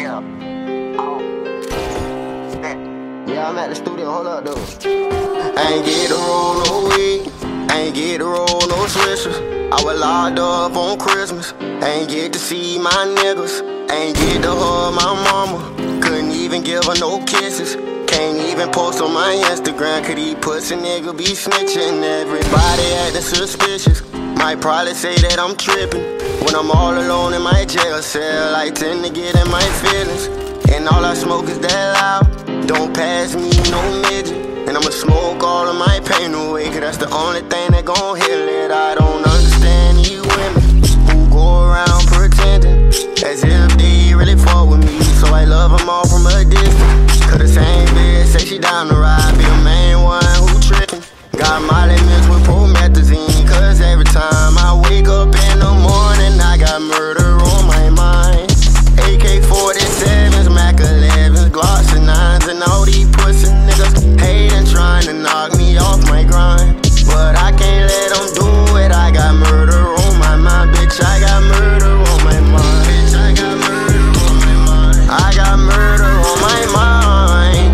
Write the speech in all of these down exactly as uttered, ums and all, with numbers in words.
Yeah. Oh. Yeah, I'm at the studio. Hold up, though. I ain't get to roll no weed. I ain't get to roll no swishers. I was locked up on Christmas. I ain't get to see my niggas. I ain't get to hug my mama. Couldn't even give her no kisses. Can't even post on my Instagram, could these pussy nigga be snitching? Everybody acting suspicious. Might probably say that I'm tripping when I'm all alone in my jail cell. I tend to get in my feelings, and all I smoke is that loud. Don't pass me no midget, and I'ma smoke all of my pain away, cause that's the only thing that gon' heal it. I don't understand you women who go around pretending as if they really fuck with me, so I love them all from a distance. Cause the same bitch say she down to ride, be the main one who trickin'. Got Molly mixed with promethazine, cause every time I wake up in the morning, I got murder on my mind. A K forty-sevens, Mac elevens, Glocks and nines, and all these pussy niggas hatin', trying to knock me off my grind. But I can't let them do it, I got murder on my mind, bitch, I got murder on my mind. Bitch, I got murder on my mind. I got murder on my mind.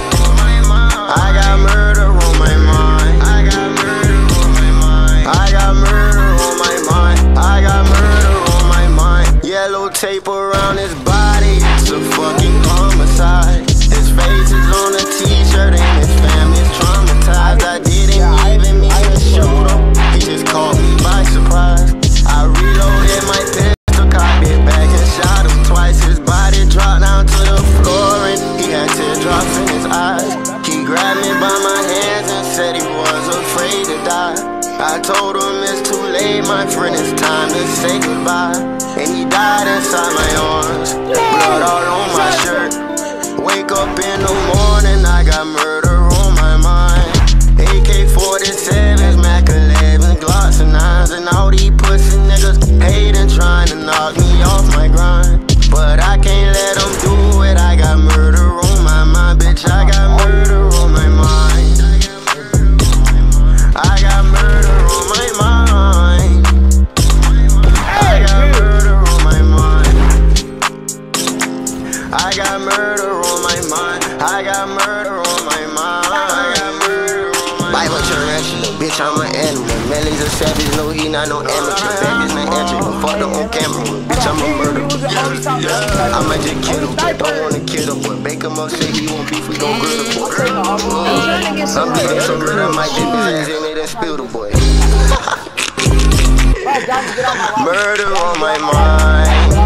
I got murder on my mind. I got murder on my mind. I got murder on my mind. I got murder on my mind. Yellow tape around his body, it's a fucking homicide. His face is on a t-shirt and his family's traumatized. I didn't even mean to shoot him, he just caught me by surprise. I reloaded my pistol, cocked it back and shot him twice. His body dropped down to the floor and he had teardrops in his eyes. He grabbed me by my hands and said he was afraid to die. I told him it's too late, my friend, it's time to say goodbye. And he died inside my arms, blood all on my shirt. Wake up in the morning, I got murder on my mind. A K forty-sevens, Mac elevens, Glocks and nines, and all these pussy niggas hatin', trying to knock me off my grind. But I can't let them do it, I got murder on my mind, bitch, I got murder on my mind. I got murder on my mind. I got murder on my mind. I got murder on my mind. I got murder on my mind. I got murder on my mind. Bible tarantula, bitch, I'm an animal. Melly's a savage, no, he not no amateur. Baby's not entry, but fuck up on camera. Bitch, I'm a murderer. I might just kill him, but don't wanna kill him. But Baker Mo say he won't beef, we gon' grill the boy. I'm beating so good, I might dip his ass in it and spill the boy. Murder on my mind.